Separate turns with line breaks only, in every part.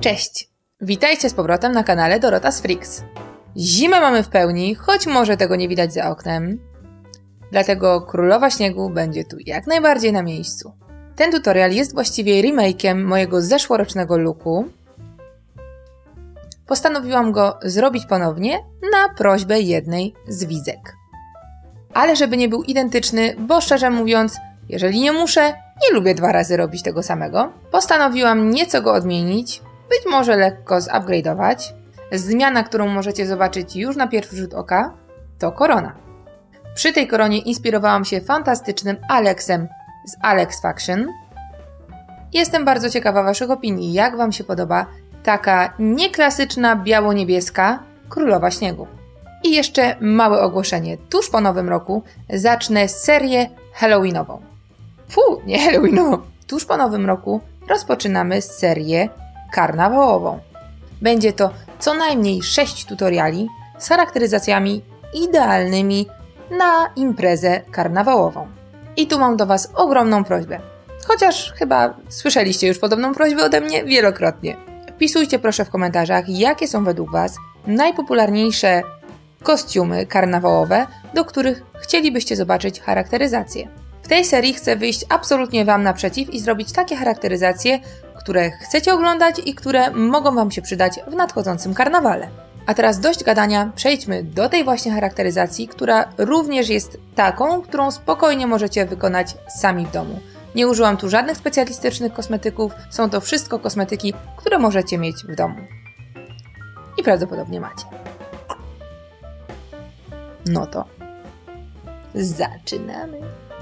Cześć! Witajcie z powrotem na kanale Dorota's Freaks. Zimę mamy w pełni, choć może tego nie widać za oknem. Dlatego Królowa Śniegu będzie tu jak najbardziej na miejscu. Ten tutorial jest właściwie remake'iem mojego zeszłorocznego looku. Postanowiłam go zrobić ponownie na prośbę jednej z widzek. Ale żeby nie był identyczny, bo szczerze mówiąc, jeżeli nie muszę, nie lubię 2 razy robić tego samego, postanowiłam nieco go odmienić, być może lekko zupgrade'ować. Zmiana, którą możecie zobaczyć już na pierwszy rzut oka, to korona. Przy tej koronie inspirowałam się fantastycznym Alexem z Alex Faction. Jestem bardzo ciekawa Waszych opinii, jak Wam się podoba taka nieklasyczna biało-niebieska Królowa Śniegu. I jeszcze małe ogłoszenie. Tuż po Nowym Roku zacznę serię Halloweenową. Nie Halloweenową. Tuż po Nowym Roku rozpoczynamy serię karnawałową. Będzie to co najmniej 6 tutoriali z charakteryzacjami idealnymi na imprezę karnawałową. I tu mam do Was ogromną prośbę. Chociaż chyba słyszeliście już podobną prośbę ode mnie wielokrotnie. Wpisujcie proszę w komentarzach, jakie są według Was najpopularniejsze kostiumy karnawałowe, do których chcielibyście zobaczyć charakteryzację. W tej serii chcę wyjść absolutnie Wam naprzeciw i zrobić takie charakteryzacje, które chcecie oglądać i które mogą Wam się przydać w nadchodzącym karnawale. A teraz dość gadania, przejdźmy do tej właśnie charakteryzacji, która również jest taką, którą spokojnie możecie wykonać sami w domu. Nie użyłam tu żadnych specjalistycznych kosmetyków, są to wszystko kosmetyki, które możecie mieć w domu. I prawdopodobnie macie. No to zaczynamy.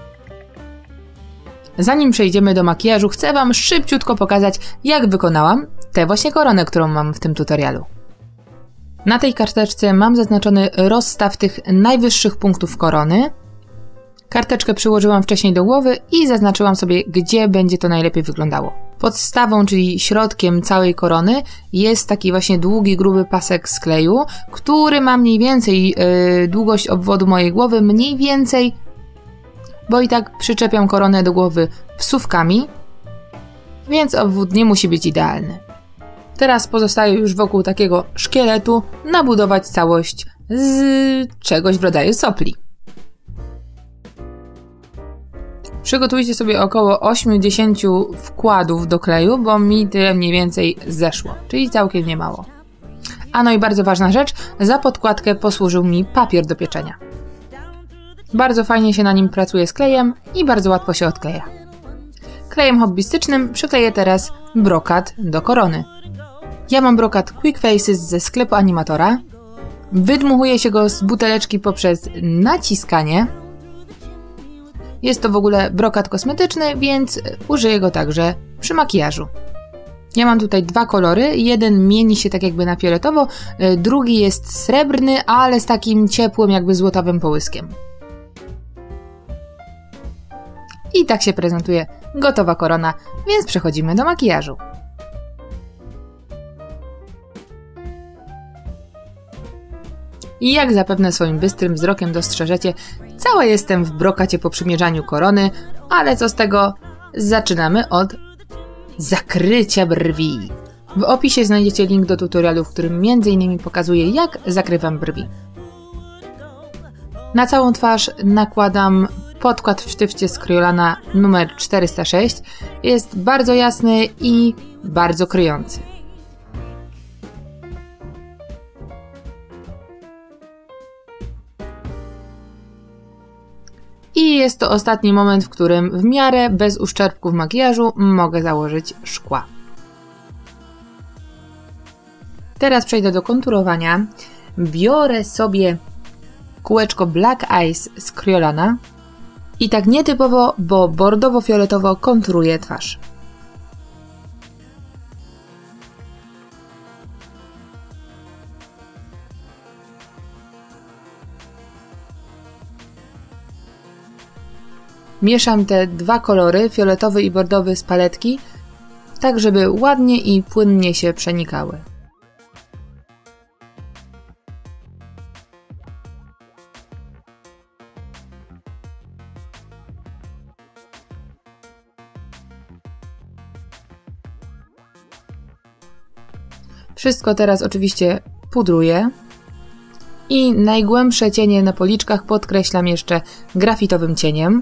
Zanim przejdziemy do makijażu, chcę Wam szybciutko pokazać, jak wykonałam tę właśnie koronę, którą mam w tym tutorialu. Na tej karteczce mam zaznaczony rozstaw tych najwyższych punktów korony. Karteczkę przyłożyłam wcześniej do głowy i zaznaczyłam sobie, gdzie będzie to najlepiej wyglądało. Podstawą, czyli środkiem całej korony jest taki właśnie długi, gruby pasek z kleju, który ma mniej więcej długość obwodu mojej głowy, mniej więcej, bo i tak przyczepiam koronę do głowy wsówkami, więc obwód nie musi być idealny. Teraz pozostaje już wokół takiego szkieletu nabudować całość z czegoś w rodzaju sopli. Przygotujcie sobie około 8-10 wkładów do kleju, bo mi tyle mniej więcej zeszło, czyli całkiem niemało. A no i bardzo ważna rzecz, za podkładkę posłużył mi papier do pieczenia. Bardzo fajnie się na nim pracuje z klejem i bardzo łatwo się odkleja. Klejem hobbystycznym przykleję teraz brokat do korony. Ja mam brokat Quick Faces ze sklepu Animatora. Wydmuchuje się go z buteleczki poprzez naciskanie. Jest to w ogóle brokat kosmetyczny, więc użyję go także przy makijażu. Ja mam tutaj 2 kolory. Jeden mieni się tak jakby na fioletowo, drugi jest srebrny, ale z takim ciepłym jakby złotawym połyskiem. I tak się prezentuje gotowa korona, więc przechodzimy do makijażu. I jak zapewne swoim bystrym wzrokiem dostrzeżecie, cała jestem w brokacie po przymierzaniu korony, ale co z tego? Zaczynamy od zakrycia brwi. W opisie znajdziecie link do tutorialu, w którym m.in. pokazuję, jak zakrywam brwi. Na całą twarz nakładam podkład w sztywcie z Kryolana numer 406. Jest bardzo jasny i bardzo kryjący. I jest to ostatni moment, w którym w miarę bez uszczerbków makijażu mogę założyć szkła. Teraz przejdę do konturowania. Biorę sobie kółeczko Black Eyes z Kryolana i tak nietypowo, bo bordowo-fioletowo konturuję twarz. Mieszam te 2 kolory, fioletowy i bordowy z paletki, tak żeby ładnie i płynnie się przenikały. Wszystko teraz oczywiście pudruję i najgłębsze cienie na policzkach podkreślam jeszcze grafitowym cieniem.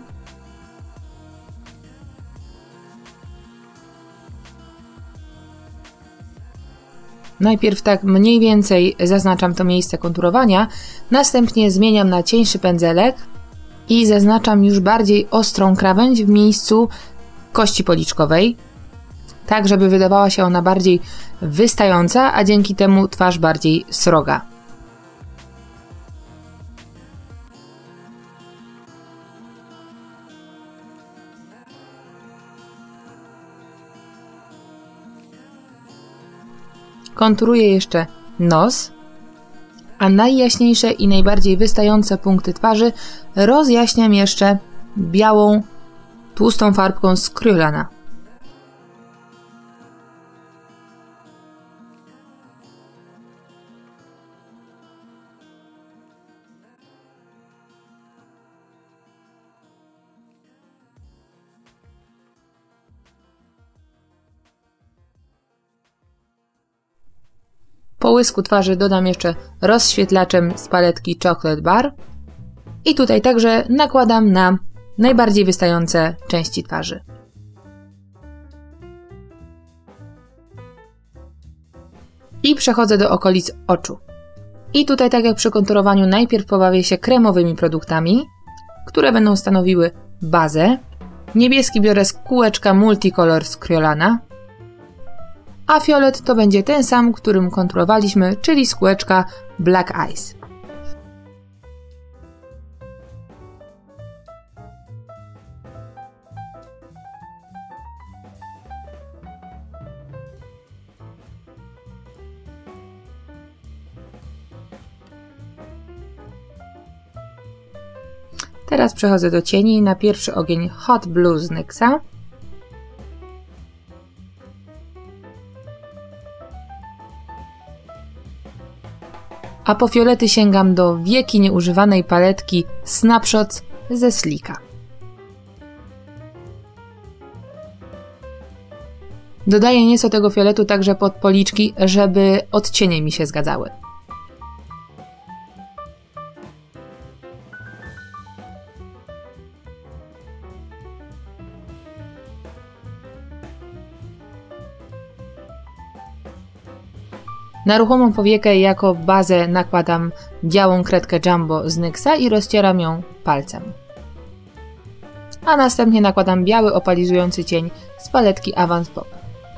Najpierw tak mniej więcej zaznaczam to miejsce konturowania, następnie zmieniam na cieńszy pędzelek i zaznaczam już bardziej ostrą krawędź w miejscu kości policzkowej, tak żeby wydawała się ona bardziej wystająca, a dzięki temu twarz bardziej sroga. Konturuję jeszcze nos, a najjaśniejsze i najbardziej wystające punkty twarzy rozjaśniam jeszcze białą, tłustą farbką z Cryolana. Po łysku twarzy dodam jeszcze rozświetlaczem z paletki Chocolate Bar i tutaj także nakładam na najbardziej wystające części twarzy. I przechodzę do okolic oczu. I tutaj, tak jak przy konturowaniu, najpierw pobawię się kremowymi produktami, które będą stanowiły bazę. Niebieski biorę z kółeczka Multicolor z Cryolana, a fiolet to będzie ten sam, którym konturowaliśmy, czyli z kółeczka Black Eyes. Teraz przechodzę do cieni. Na pierwszy ogień Hot Blue z NYXa. A po fiolety sięgam do wieki nieużywanej paletki Snapshots ze Sleeka. Dodaję nieco tego fioletu także pod policzki, żeby odcienie mi się zgadzały. Na ruchomą powiekę jako bazę nakładam białą kredkę Jumbo z NYXa i rozcieram ją palcem. A następnie nakładam biały opalizujący cień z paletki Avant Pop.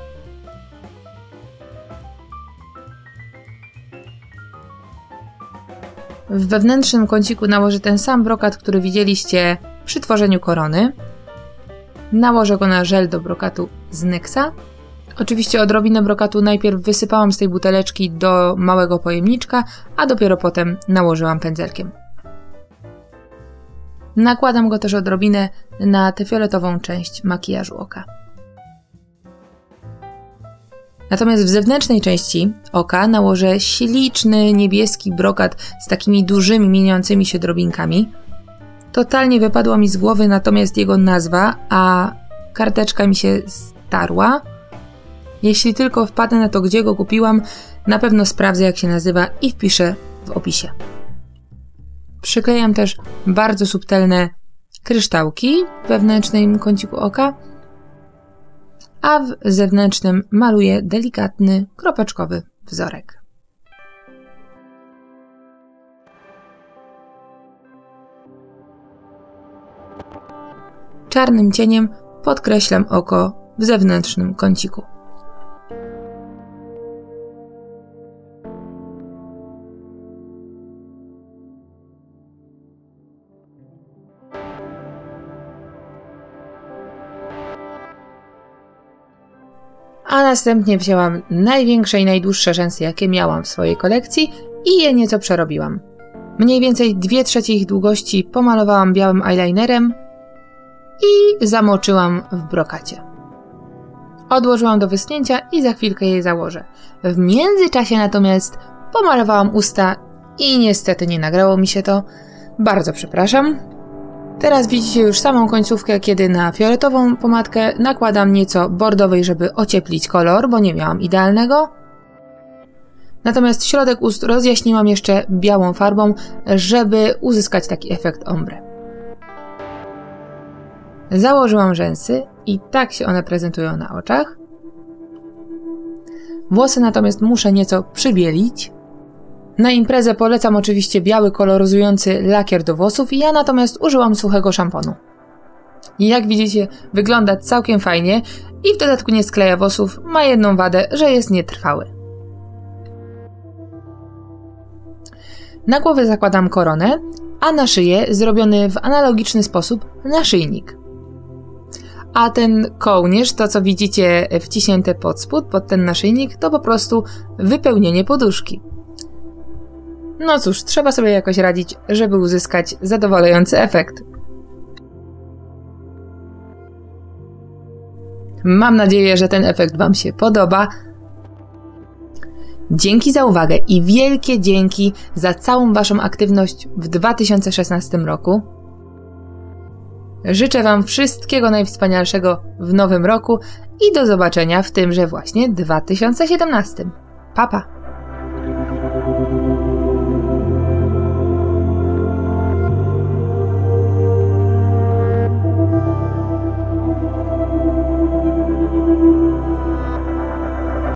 W wewnętrznym kąciku nałożę ten sam brokat, który widzieliście przy tworzeniu korony. Nałożę go na żel do brokatu z NYXa. Oczywiście odrobinę brokatu najpierw wysypałam z tej buteleczki do małego pojemniczka, a dopiero potem nałożyłam pędzelkiem. Nakładam go też odrobinę na tę fioletową część makijażu oka. Natomiast w zewnętrznej części oka nałożę śliczny niebieski brokat z takimi dużymi, mieniącymi się drobinkami. Totalnie wypadła mi z głowy natomiast jego nazwa, a karteczka mi się starła. Jeśli tylko wpadnę na to, gdzie go kupiłam, na pewno sprawdzę, jak się nazywa i wpiszę w opisie. Przyklejam też bardzo subtelne kryształki w wewnętrznym kąciku oka, a w zewnętrznym maluję delikatny, kropeczkowy wzorek. Czarnym cieniem podkreślam oko w zewnętrznym kąciku. A następnie wzięłam największe i najdłuższe rzęsy, jakie miałam w swojej kolekcji i je nieco przerobiłam. Mniej więcej 2/3 ich długości pomalowałam białym eyelinerem i zamoczyłam w brokacie. Odłożyłam do wyschnięcia i za chwilkę je założę. W międzyczasie natomiast pomalowałam usta i niestety nie nagrało mi się to. Bardzo przepraszam. Teraz widzicie już samą końcówkę, kiedy na fioletową pomadkę nakładam nieco bordowej, żeby ocieplić kolor, bo nie miałam idealnego. Natomiast środek ust rozjaśniłam jeszcze białą farbą, żeby uzyskać taki efekt ombre. Założyłam rzęsy i tak się one prezentują na oczach. Włosy natomiast muszę nieco przybielić. Na imprezę polecam oczywiście biały, koloryzujący lakier do włosów, ja natomiast użyłam suchego szamponu. I jak widzicie, wygląda całkiem fajnie i w dodatku nie skleja włosów, ma jedną wadę, że jest nietrwały. Na głowę zakładam koronę, a na szyję zrobiony w analogiczny sposób naszyjnik. A ten kołnierz, to co widzicie wciśnięte pod spód, pod ten naszyjnik, to po prostu wypełnienie poduszki. No cóż, trzeba sobie jakoś radzić, żeby uzyskać zadowalający efekt. Mam nadzieję, że ten efekt Wam się podoba. Dzięki za uwagę i wielkie dzięki za całą Waszą aktywność w 2016 roku. Życzę Wam wszystkiego najwspanialszego w nowym roku i do zobaczenia w tymże właśnie 2017. Pa, pa!